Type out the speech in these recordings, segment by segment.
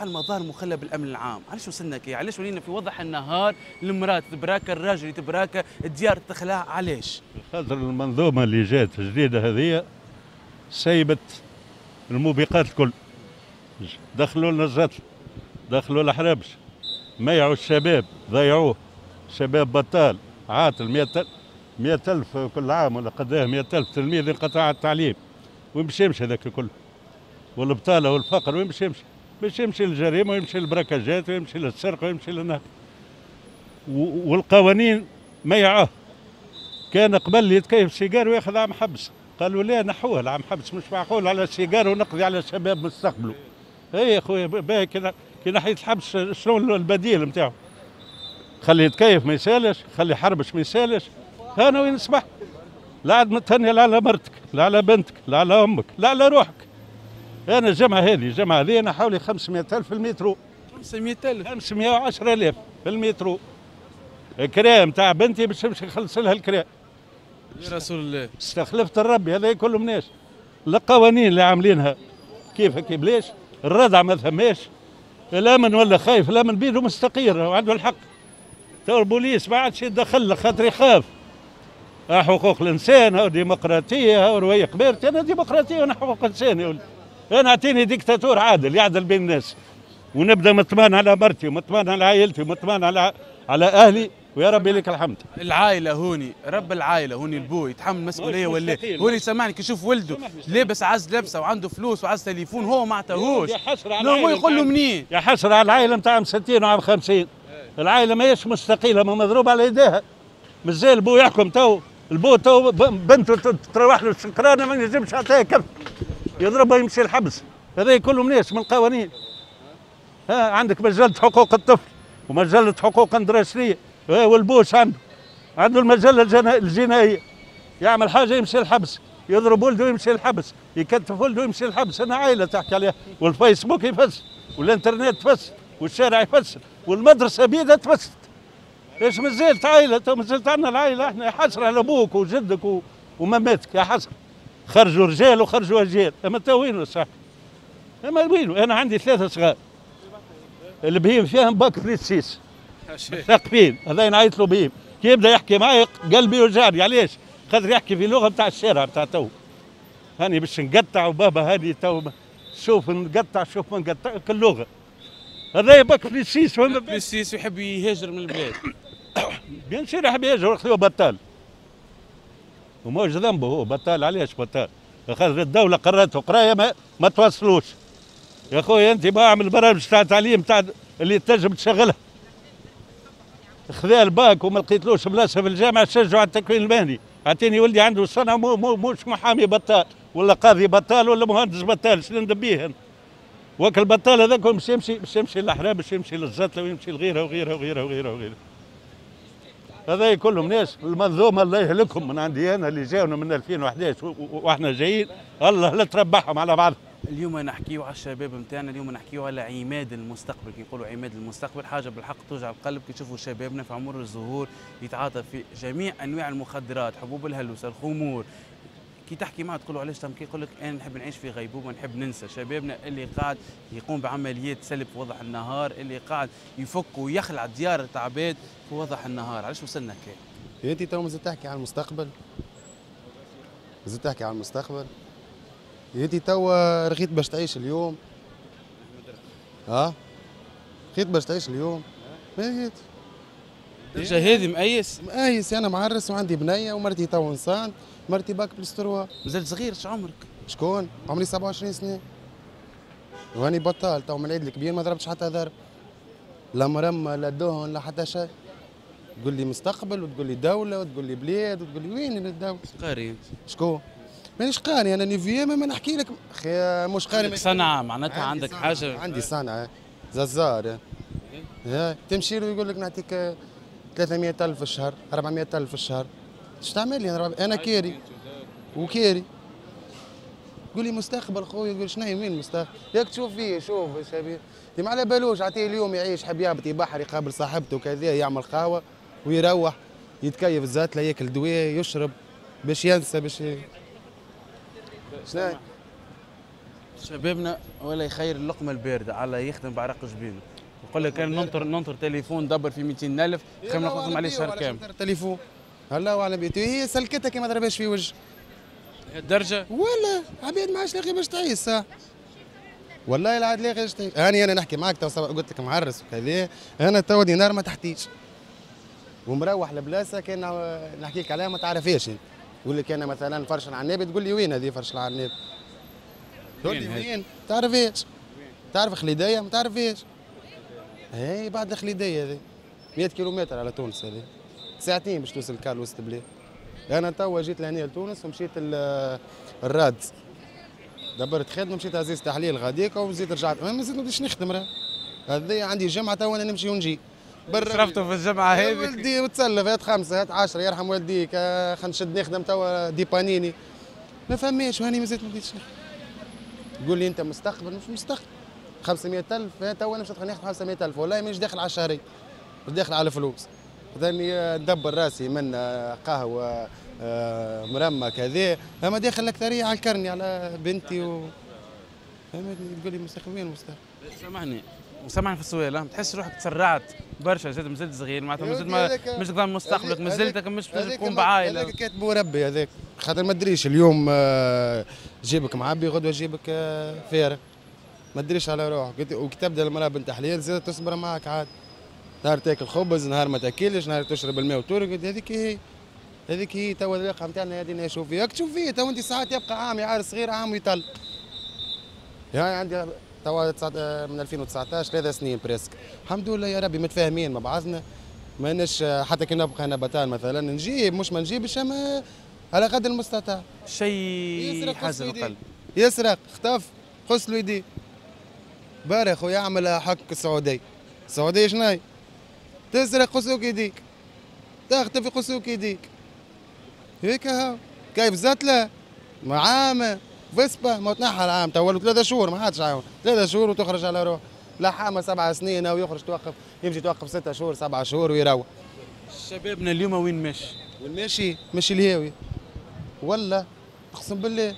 بعض المظاهر مخلة بالامن العام، علاش وصلنا كي؟ علاش ولينا في وضح النهار المراه تبراكى الراجل تبراكى الديار تخلع؟ علاش؟ خاطر المنظومه اللي جات جديده هذه سيبت الموبقات الكل، دخلوا لنا الزتل، دخلوا الحرابش، ميعوا الشباب، ضيعوه. شباب بطال عاطل 100,000 كل عام ولا قداه 100,000 تلميذ انقطاع التعليم، وين باش يمشي هذاك الكل؟ والبطاله والفقر وين باش يمشي؟ باش يمشي للجريمه ويمشي للبركاجات ويمشي للسرقه ويمشي للنهب. والقوانين ميعوه. كان قبل يتكيف سيجار وياخذ عام حبس، قالوا لا نحوه العام حبس، مش معقول على السيجار ونقضي على الشباب مستقبله. اي يا خويا باهي كي ناحيه الحبس شنو البديل نتاعو؟ خلي يتكيف ما يسالش، خلي يحربش ما يسالش. انا وين نسمح؟ لا عاد متهني لا على مرتك، لا على بنتك، لا على امك، لا على روحك. انا الجمعه هذه انا حوالي 500,000 في المترو. 500,000 510,000 في المترو. كريم تاع بنتي باش نمشي نخلص لها الكريم. يا رسول الله استخلفت الرب هذا كله مناش. القوانين اللي عاملينها كيف بلاش، الردع ما ثماش، الامن ولا خايف، الامن بيده مستقير وعنده الحق. تو البوليس ما عادش يتدخل خاطر يخاف. حقوق الانسان او ديمقراطيه او روايه كبيرتي، انا ديمقراطيه وانا حقوق انسان يا ولدي. انا اعطيني ديكتاتور عادل يعدل بين الناس، ونبدا مطمئن على مرتي ومطمئن على عائلتي ومطمئن على اهلي، ويا ربي لك الحمد. العائله هوني، رب العائله هوني البو يتحمل مسؤوليه ولا هوني؟ سامعني كي يشوف ولده لابس عز لبسه وعنده فلوس وعز تليفون هو ما عطاهوش، هو يقول له منين؟ يا حسره على العائله نتاع عام 60 وعام 50. العائله ماهيش مستقيله، ما مضروب على يديها. مش زي البو يحكم تو، البو تو بنته تروح له السكرانه ما ينجمش يعطيها كف، يضربها يمشي الحبس. هذا كله مناش من القوانين. عندك مجله حقوق الطفل ومجله حقوق اندراسيه، والبوش عنده المجله الجنائيه، يعمل حاجه يمشي الحبس، يضرب ولده يمشي الحبس، يكتف ولده يمشي الحبس. انا عائله تحكي عليها، والفيسبوك يفسر، والانترنت تفسر، والشارع يفسر، والمدرسه بيدها تفسر. ايش مازالت عائله؟ تو مازالت عندنا العائله احنا. يا حسره على ابوك وجدك وماماتك، يا حسره. خرجوا رجال وخرجوا اجيال، اما تو وينو صح؟ اما وينو؟ انا عندي 3 صغار البهيم فيهم باك بريسيس مثقفين، هذا نعيط له بهيم. كي يبدا يحكي معي قلبي يوجعني. علاش؟ خاطر يحكي في لغه نتاع الشارع نتاع تو. هاني باش نقطع وبابا هاني تو شوف نقطع شوف ما نقطع كل لغه. هذا باك بريسيس ولا بريسيس يحب يهاجر من البلاد. بيان سير يحب يهاجر، خذوه بطال وماش ذنبه، هو بطال. علاش بطال؟ خاطر الدوله قررته قرايه ما توصلوش. يا خويا انت ما اعمل برامج تاع تعليم تاع اللي تنجم تشغلها. خذا الباك وما لقيتلوش بلاصه في الجامعه، شجعوا على التكوين المهني. اعطيني ولدي عنده سنه مش محامي بطال ولا قاضي بطال ولا مهندس بطال، شنو ندبيه انا؟ وك البطال هذاك باش يمشي للحراب، باش يمشي للزتله ويمشي لغيرها وغيرها وغيرها وغيرها وغيرها. هذا كلهم ناس المنظومه الله يهلكهم من عندي انا اللي جاونا من 2011 واحنا جايين، الله لا تربحهم على بعض. اليوم نحكيو على الشباب نتاعنا، اليوم نحكيو على عماد المستقبل. كي نقولوا عماد المستقبل حاجه بالحق توجع القلب كي تشوفوا شبابنا في عمر الزهور يتعاطى في جميع انواع المخدرات، حبوب الهلوسه، الخمور. كي تحكي معه تقول له علاش تمكي، يقول لك انا نحب نعيش في غيبوبه، نحب ننسى. شبابنا اللي قاعد يقوم بعمليات سلب في وضح النهار، اللي قاعد يفك ويخلع ديار العباد في وضح النهار. علاش وصلنا كي؟ انت تو مازلت تحكي عن المستقبل، مازلت تحكي عن المستقبل. انت تو رغيت باش تعيش اليوم، رغيت باش تعيش اليوم. رغيت هذه مقيس انا معرس وعندي بنيه ومرتي تو انسان، مرتي باك بلس 3. مازال صغير. ايش عمرك؟ شكون؟ عمري 27 سنه واني بطال تو من العيد الكبير ما ضربتش حتى ضرب، لا مرمى لا دهن لا حتى شيء. تقول لي مستقبل وتقول لي دوله وتقول لي بلاد وتقول لي وين الدوله؟ قاري انت؟ شكون؟ مانيش قاري انا نيفيام، ما نحكي لك اخي مش قاري. صنعه معناتها عندك حاجه؟ عندي صنعه ززار. تمشي له يقول لك نعطيك 300,000 في الشهر 400,000 في الشهر. ايش تعمل لي انا كيري وكيري. يقول لي مستقبل خويا، يقول شنو وين المستقبل؟ ياك تشوف فيه شوف شبيه ما على بالوش. عطيه اليوم يعيش حب يهبط يبحر يقابل صاحبته وكذا، يعمل قهوه ويروح يتكيف الزاتله ياكل دواء يشرب باش ينسى باش شنو شبابنا ولا يخير اللقمه البارده على يخدم بعرق جبينه. يقول لك انا ننطر تليفون دبر في 200,000 خير نخدم عليه شهر كامل. تليفون هلا على بيتي هي سلكتها كي ما ضربهاش في وجه الدرجه ولا عبيد ما عادش لاقي باش تعيش ساعه. والله لا عاد لاقي باش تعيش. انا نحكي معاك تو قلت لك معرس وكذا، انا تو دينار ما تحتيش ومروح لبلاصه كان نحكي لك عليها ما تعرفهاش. يقول لك انا مثلا فرشل على النبي، تقول لي وين هذه فرشل على النبي؟ تقول لي وين؟ ما تعرفهاش. تعرف خليديه؟ ما تعرفهاش. اي بعد الخليديه هذه 100 كيلومتر على تونس، هذه ساعتين باش توصل كار وسط البلاد. انا توا جيت لهنا لتونس ومشيت الراد، دبرت خدمه مشيت عزيز تحليل غاديكا وزيد رجعت ما زلت باش نخدم راه. هذه عندي جمعه توا انا نمشي ونجي. صرفتوا في الجمعه هذه؟ ولدي وتسلف هات 5 هات 10 يرحم والديك، خلينا نشد نخدم توا دي بانيني ما فهميش وهاني مازلت ما بديتش نخدم. تقول لي انت مستقبل، مش مستقبل. 500,000 توا انا مش ندخل ناخذ 500,000 والله مانيش داخل على الشهري، مش داخل على الفلوس. ثاني ندبر راسي من قهوه مرمى كذا، اما داخل اكثريه على الكرني على بنتي فهمتني. تقول لي مستقبل وين مستقبل؟ سامحني في السؤال، ما تحس روحك تسرعت برشا؟ زاد مازلت صغير معناتها مازلت مش تقدر مستقبلك، مازلتك مش تقوم بعائله. هذاك كاتب مربي هذاك، خاطر ما تدريش اليوم جيبك معبي غدوه جيبك فارغ، ما تدريش على روحك. وكي تبدا المراه بنت حليل زاد تصبر معك عاد، نهار تاكل خبز نهار ما تاكلش، نهار تشرب الماء وترقد. هذيك هي توا الواقع نتاعنا هذه نشوف فيها. تشوف فيه تو انت ساعات يبقى عام يعار صغير عام ويطل. يعني عندي توا من 2019 3 سنين بريسك، الحمد لله يا ربي متفاهمين مع بعضنا. ماناش حتى كي نبقى انا بطال مثلا نجيب مش ما نجيبش، اما على قدر المستطاع. شيء يحزن القلب. يسرق اختف غسلوا يديه. بارا خويا يعمل حق السعوديه. السعوديه شناي؟ تسرق غسلوك يديك، تختفي غسلوك يديك. هيك هاو كيف زتله معامه فيسبا ما تنحى العام تو 3 شهور ما حدش عاون 3 شهور وتخرج على روح. لحامه 7 سنين او يخرج توقف، يمشي توقف 6 شهور 7 شهور ويروح. شبابنا اليوم وين ماشي؟ وين ماشي؟ ماشي الهاوي ولا اقسم بالله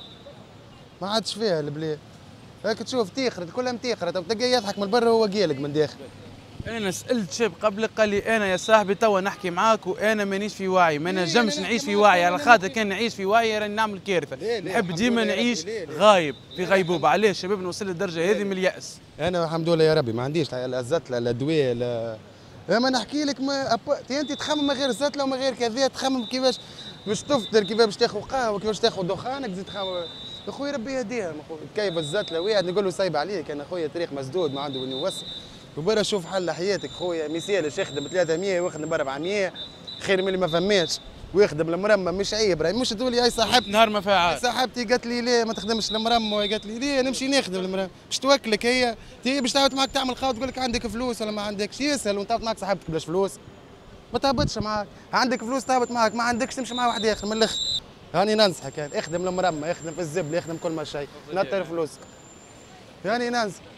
ما عادش فيها البلاد. هاك تشوف تيخرت كلها متيخرت، تلقاه يضحك من برا وهو قالق من داخل. انا سالت شاب قبلك قال لي انا يا صاحبي توا نحكي معاك وانا مانيش في وعي، ما نجمش نعيش في وعي، على خاطر كان نعيش في وعي راني نعمل كارثه. نحب ديما نعيش غايب في غيبوبه. علاش شباب نوصل للدرجه هذه من الياس؟ انا الحمد لله يا ربي ما عنديش لا الزتله لا دواء لا. اما نحكي لك ما انت تخمم من غير زتله ومن غير كذا، تخمم كيفاش باش تفطر، كيفاش باش تاخذ قهوه، كيفاش تاخذ دخانك، تزيد تخمم. اخويا ربي يهديهم كيف الزتله واحد نقول له صايب عليك، انا خويا طريق مسدود ما عنده وين يوصل. وبرا شوف حل حياتك خويا، ما يسالش يخدم 300 ويخدم ب 400 خير من اللي ما فماش ويخدم المرمى. مش عيب راهي، مش تقول لي هاي صاحبتي نهار ما فيها صاحبتي قالت لي ليه ما تخدمش المرمى، قالت لي ليه نمشي نخدم المرمى باش توكلك هي باش تهبط معك تعمل خاوه تقول لك عندك فلوس ولا ما عندكش. يسهل وانت معك صاحبتك بلاش فلوس ما تهبطش معك، عندك فلوس تهبط معك، ما عندكش تمشي مع واحد اخر من الاخر. هاني ننصحك يعني اخدم المرمى، اخدم في الزبل، اخدم كل ما شيء نطر فلوسك. يعني ننصح